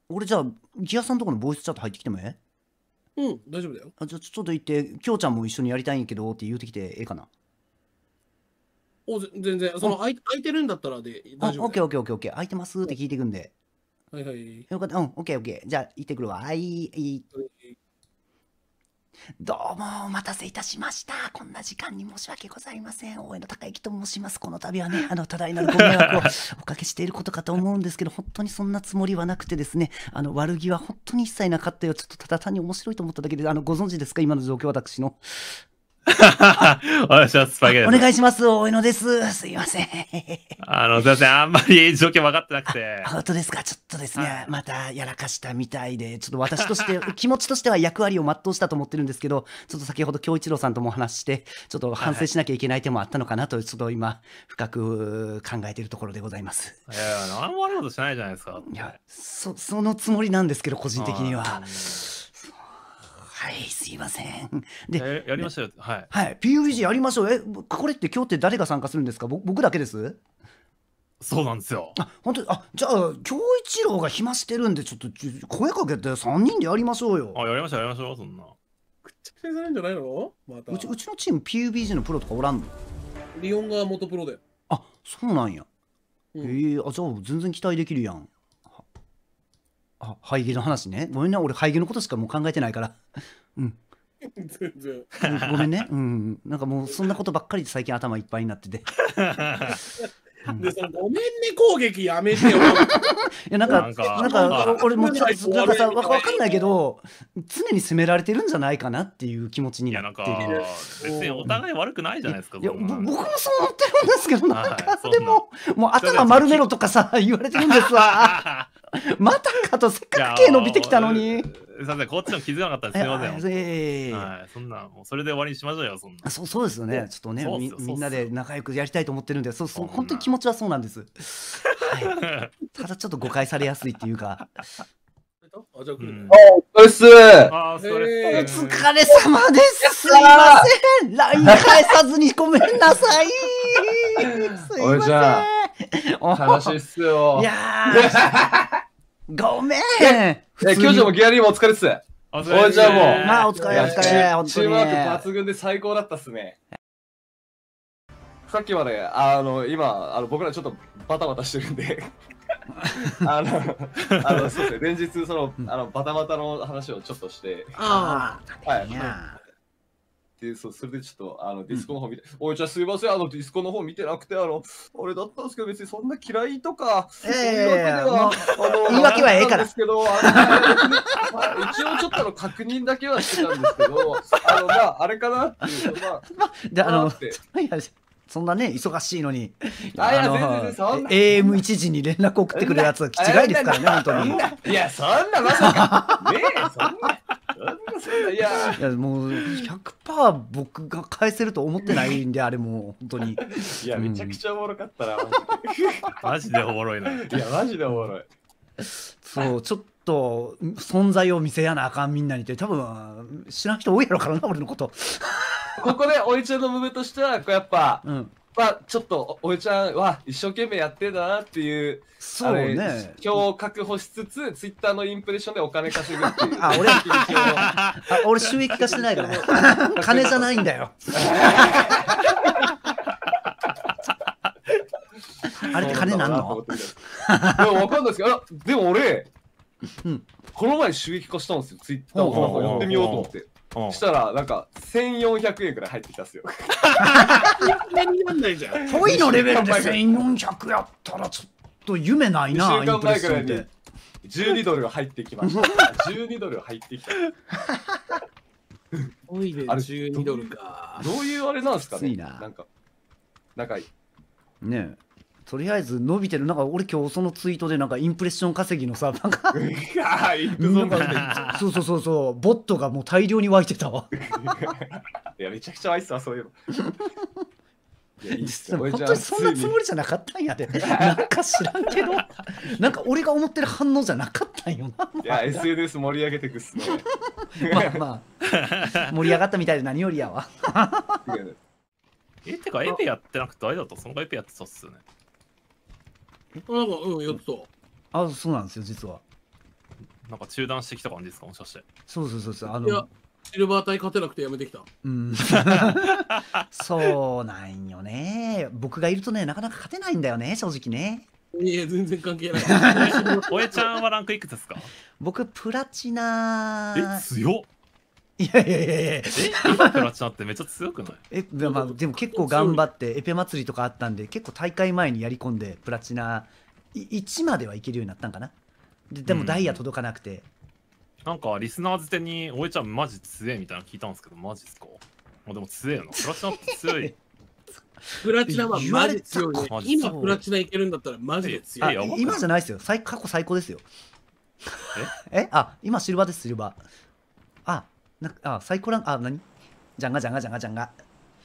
俺じゃあギアさんとこのボイスチャット入ってきてもええ？ うん、大丈夫だよ。 じゃあちょっと行って、きょうちゃんも一緒にやりたいんやけどって言うてきてええかな？ 全然、空いてるんだったらであ、 大丈夫だよ。 オッケーオッケーオッケーオッケー。空いてますって聞いてくんで。 はいはい。 よかった。オッケーオッケー。じゃあ行ってくるわ。はい。どうもお待たせいたしました。こんな時間に申し訳ございません。大江野孝之と申します。この度はね、多大なるご迷惑をおかけしていることかと思うんですけど、本当にそんなつもりはなくてですね、悪気は本当に一切なかったよ。ちょっとただ単に面白いと思っただけで、ご存知ですか、今の状況、私の。 お願いします、スパゲお願いします、大江野です。すいません。 すいません、あんまり状況分かってなくて。 本当ですか。ちょっとですね、またやらかしたみたいで、ちょっと私として、気持ちとしては役割を全うしたと思ってるんですけど、ちょっと先ほど京一郎さんともお話しして、ちょっと反省しなきゃいけない点もあったのかなと、ちょっと今、深く考えているところでございます。 いや、何も悪いことしないじゃないですか。 いや、そのつもりなんですけど、個人的には。はい、すいません。で、 やりましょうよ。はい。 はい、PUBG やりましょう。これって今日って誰が参加するんですか？僕だけです？ そうなんですよ。 あ、本当に、じゃあ、京一郎が暇してるんで、ちょっと声かけて3人でやりましょうよ。 やりましょう、やりましょう、そんな。 くっちゃくちゃにされるんじゃないのまた。 うちのチーム PUBG のプロとかおらんの？ リオンが元プロだよ。 あ、そうなんや。 うんじゃあ全然期待できるやん。ハイゲの話ね。ごめんね、俺ハイゲのことしかもう考えてないから。うん。 全然。 ごめんね。うん。なんかもうそんなことばっかりで最近頭いっぱいになってて。 で、そのごめんね攻撃やめてよ。 いや、なんか俺もちょっとなんかさ、わかんないけど、常に責められてるんじゃないかなっていう気持ちにいや、 なってなんかる。 別にお互い悪くないじゃないですか。 いや、 そんな僕もそう思ってるんですけど、なんかはいでも、もう頭丸めろとかさ、言われてるんですわ。またかと、せっかく毛伸びてきたのに。 すいません、こっちも気づかなかったです。すいません。 はい、 そんな、もうそれで終わりにしましょうよ、そんな。 そうですよね。ちょっとね、みんなで仲良くやりたいと思ってるんで、本当に気持ちはそうなんです。はい。ただちょっと誤解されやすいっていうか。 あ、じゃあ来るね。 お疲れっす。 お疲れ様です。すいません。LINE 返さずにごめんなさい。すいません。 おいちゃん、悲しいっすよ。 いやごめん。 今日じゃもギャリーもお疲れっす。 おいちゃんも。 まあ、お疲れ、お疲れ。 チームワーク抜群で最高だったっすね。さっきまで、今、僕らちょっとバタバタしてるんで、そうですね、連日、バタバタの話をちょっとして、 ああ、はい。で、それでちょっと、ディスコの方見て、おいちゃんすいません、ディスコの方見てなくて、あれだったんですけど、別にそんな嫌いとか、そういうわけでは、 言い訳はええから。 ですけど、一応ちょっと確認だけはしてたんですけど、あれかなっていう、 そんなね、忙しいのに、 AM1 時に連絡送ってくるやつは気違いですからね、本当に。 いや、そんなまさか、ねえ、そんな。 いやもう 100% 僕が返せると思ってないんで、あれも本当に。 いや、めちゃくちゃおもろかったな、 マジでおもろいな。 いや、マジでおもろい。 そう、ちょっと存在を見せやなあかん、みんなにって。多分知らん人多いやろからな、俺のこと。 ここでおいちゃんのムーブとしては、やっぱ、 まあ、ちょっとおいちゃんは一生懸命やってんだなっていう、 そうね、 票を確保しつつ、ツイッターのインプレッションでお金稼ぐっていう。 俺収益化してないから。金じゃないんだよ。あれって金なんの？ でもわかんないですけど、でも俺、この前収益化したんですよ、ツイッターをやってみようと思って。したら、なんか、1400円くらい入ってきたっすよ。 トイのレベルで1400やったらちょっと夢ないな。 1週間前くらいに12ドルが入ってきました。12ドルが入ってきた。 トイレ12ドルか。 どういうあれなんですかね。 なんかねえ。とりあえず伸びてる。なんか俺今日そのツイートでなんかインプレッション稼ぎのさ、なんかそうボットがもう大量に湧いてたわ。 いやめちゃくちゃ湧いてた、そういうの。 本当にそんなつもりじゃなかったんやで。なんか知らんけど、なんか俺が思ってる反応じゃなかったんよな。 いや SNS 盛り上げてくっすね。 まあ盛り上がったみたいで何よりやわ。 てかエペやってなくてあれだとそのエペやってたっすよね。 なんかやってた。 あ、そうなんですよ、実は。 なんか中断してきた感じですか、もしかして。 そうそうそうそう、 いや、シルバー隊勝てなくてやめてきた。 うん。そうなんよね。僕がいるとね、なかなか勝てないんだよね、正直ね。 いや、全然関係ない。 おえちゃんはランクいくつですか？ 僕、プラチナ。 強っ。 いやいやいやいや。 今プラチナってめっちゃ強くない？ まあ、でも結構頑張って、エペ祭りとかあったんで、結構大会前にやり込んで、プラチナ1まではいけるようになったんかな。でもダイヤ届かなくて。 なんかリスナーズ手におえちゃんマジ強いみたいなの聞いたんですけど、マジっすか？でも強いの。プラチナって強い。 プラチナはマジ強いね。 マジ今プラチナいけるんだったらマジで強い。 今じゃないですよ。過去最高ですよ。今シルバーです、シルバー。最高ランク、何ジャンガジャンガジャンガジャンガ。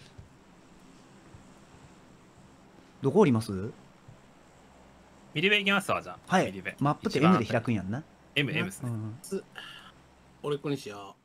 どこおります？ ミリベ行きますわ、じゃあ。 はい。マップって M で開くんやんな。 M ですね。 俺こにしよう。